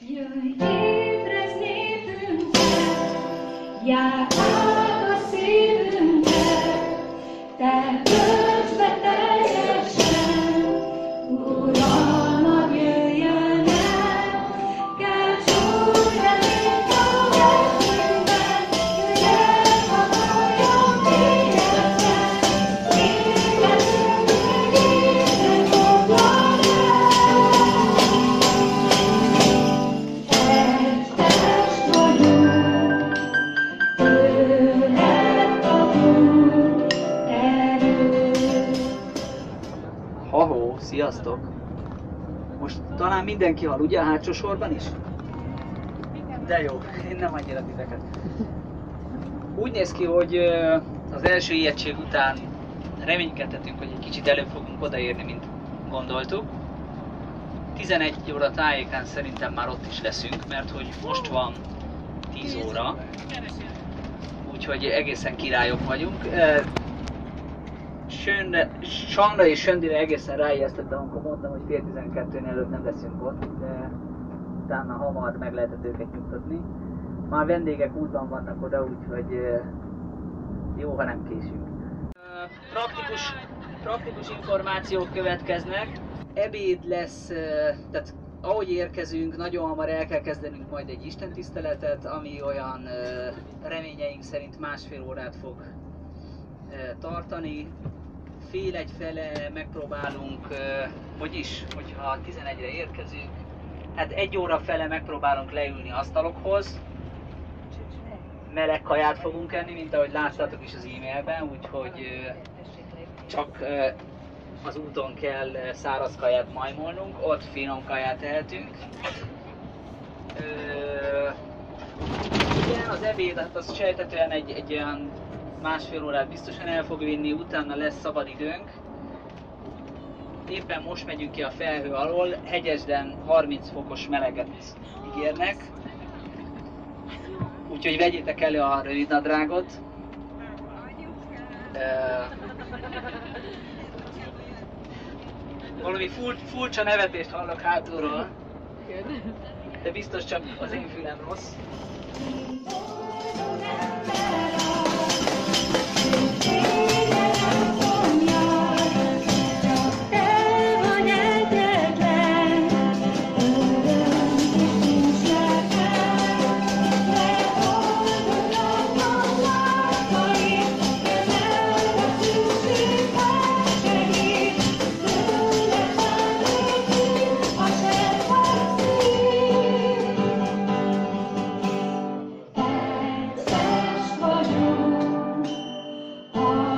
Jöjj, ébrezd népünket, jár át a szívünket, te töltsd be teljesen, uralmad jöjjön el, kelts új reményt a lelkünkben, jöjj el, havalljon életben, életünk végére foglald el. Test vagyunk, tőled kapunk erőt. Ha-hó, sziasztok! Most talán mindenki hall, ugye a hátsó sorban is? De jó, én nem annyira titeket. Úgy néz ki, hogy az első ijegység után reménykedhetünk, hogy egy kicsit előbb fogunk odaérni, mint gondoltuk. 11 óra tájékán szerintem már ott is leszünk, mert hogy most van 10 óra. Úgyhogy egészen királyok vagyunk. Sandra és Söndire egészen ráijesztettem, amikor mondtam, hogy fél 12-nél előbb nem leszünk ott, de utána hamar meg lehetett őket nyugtatni. Már vendégek útban vannak oda, úgyhogy jó, ha nem késünk. Praktikus információk következnek. Ebéd lesz, tehát ahogy érkezünk, nagyon hamar el kell kezdenünk majd egy istentiszteletet, ami olyan reményeink szerint másfél órát fog tartani. Fél egy fele megpróbálunk, hogyha 11-re érkezünk, hát egy óra fele megpróbálunk leülni asztalokhoz. Meleg kaját fogunk enni, mint ahogy láttátok is az e-mailben, úgyhogy csak az úton kell száraz kaját majmolnunk, ott finom kaját tehetünk. Igen, az ebéd, hát az sejtetően egy olyan másfél órát biztosan el fog vinni, utána lesz szabad időnk. Éppen most megyünk ki a felhő alól, Hegyesden 30 fokos meleget ígérnek. Úgyhogy vegyétek elő a rövidnadrágot. Valami furcsa nevetést hallok hátulról. De biztos csak az én fülem rossz. Egyszer vagyunk,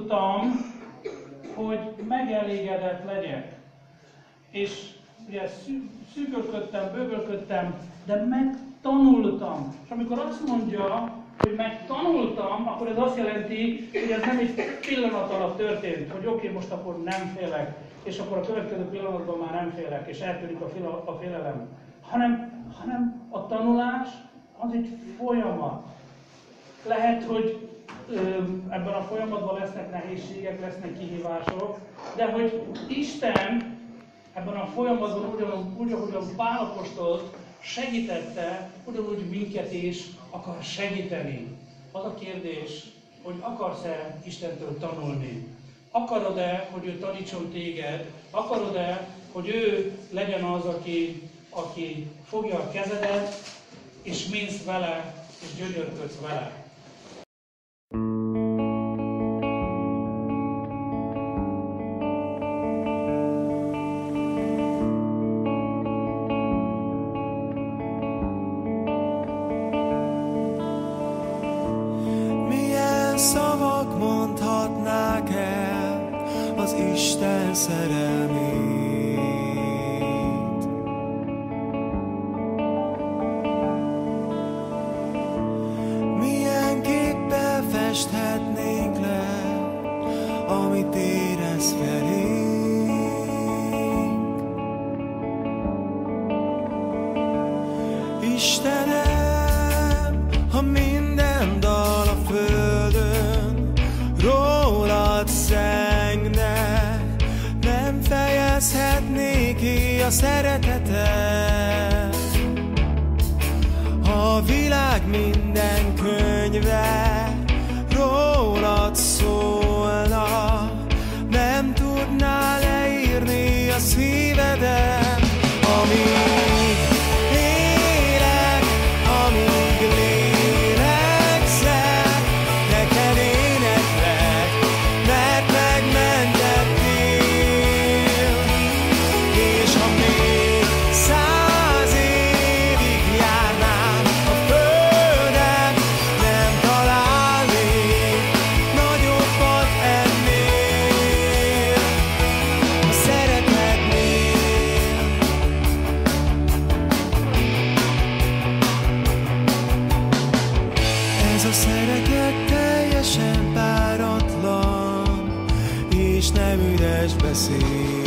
tanultam, hogy megelégedett legyek. És ugye szűkölködtem, bővölködtem, de megtanultam. És amikor azt mondja, hogy megtanultam, akkor ez azt jelenti, hogy ez nem egy pillanat alatt történt, hogy oké, most akkor nem félek, és akkor a következő pillanatban már nem félek, és eltűnik a félelem. Hanem a tanulás az egy folyamat. Lehet, hogy ebben a folyamatban lesznek nehézségek, lesznek kihívások, de hogy Isten ebben a folyamatban úgy, ahogy Pál apostol segítette, ugyanúgy minket is akar segíteni. Az a kérdés, hogy akarsz-e Istentől tanulni? Akarod-e, hogy ő tanítson téged? Akarod-e, hogy ő legyen az, aki fogja a kezedet, és mész vele, és gyönyörködsz vele? Szavak mondhatnák el az Isten szerelmét. Milyen képpel festhetnénk le, amit érez felénk. Istenem, ha minden dal a földön rólad zengne, nem fejezhetné ki a szeretetet. Ha a világ minden könyve rólad szólna, nem tudná leírni a szívedet. Amíg élek, amíg lélegzek, neked éneklek, mert megmentettél. És ha még 100 évig járnám a földön, nem találnék nagyobbat ennél a szeretetnél. Ez a szeretet teljesen páratlan, és nem üres beszéd.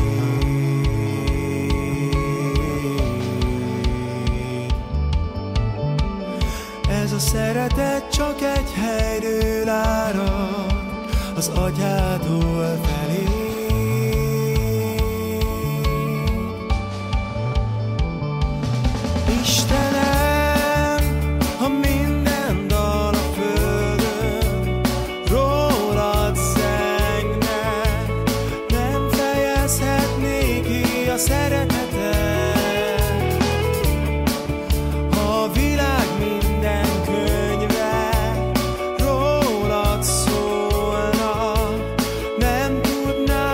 Ez a szeretet csak egy helyről árad az atyától felé. Istenem, ha minden dal a földön rólad zengne, nem fejezhetné ki a szeretetet. Ha a világ minden könyve rólad szólna, nem tudná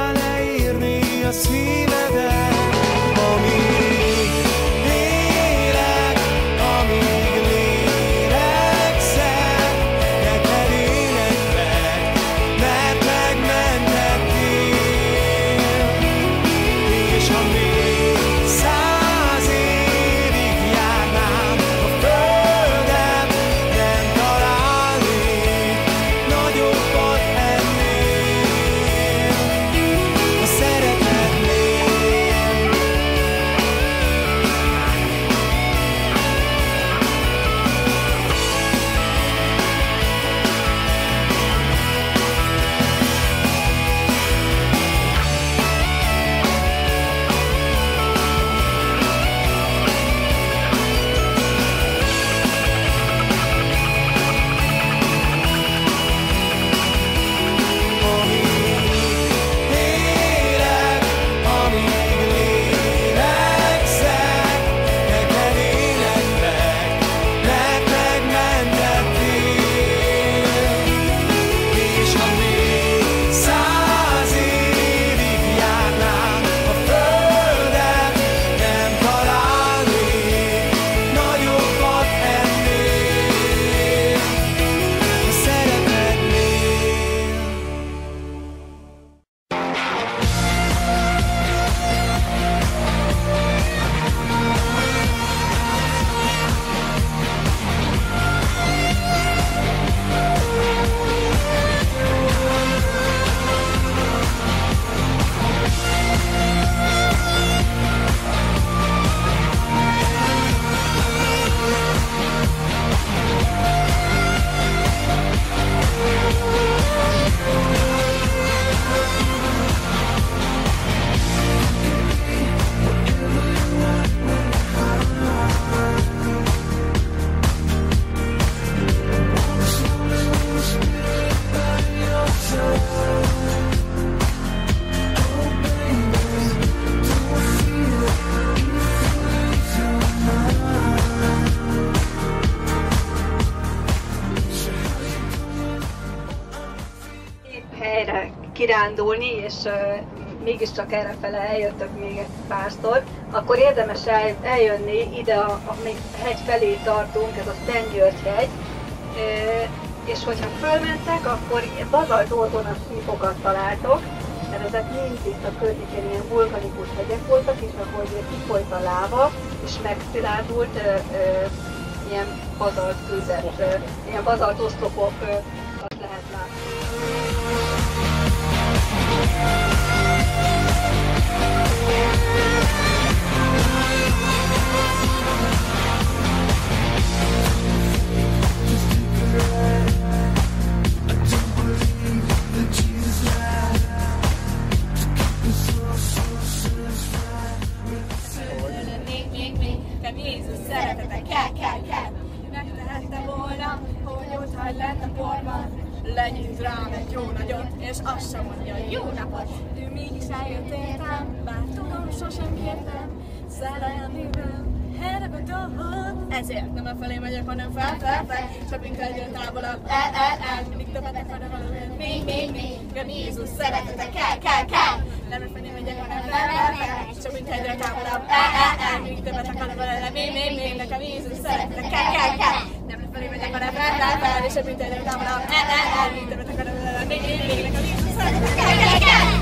kirándulni, és mégiscsak errefele eljöttök még egy párszor, akkor érdemes eljönni ide, még hegy felé tartunk, ez a Szent György hegy, és hogyha fölmentek, akkor bazalt orgonas sípokat találtok, mert ezek mind itt a környékén ilyen vulkanikus hegyek voltak, és ahogy kifolyt a láva, és megszilárdult, ilyen bazalt kőzet, ilyen bazalt oszlopokat lehet látni. Jézus szeretete, kell. Megtehette volna, hogy ott hagy lent a porban. Legyint rám egy jó nagyot, és azt sem mondja, jó napot. Ő mégis eljött értem, bár tudom, sosem kértem. Szerelmében erre gondolt, ezért nem a felé megyek, hanem fel. Csak mint egyre távolabb, mindig többet akarna valamit, még. Jézus szeretete, kell. Nem a felé megyek, hanem fel. Csak mint egyre távolabb, mindig többet akarna valamit, még. Nekem Jézus szeretete, kell. Nem a felé megyek, hanem fel. És csak mint egyre távolabb, mindig többet akarna valamit, még. Nekem Jézus szeretete, kell.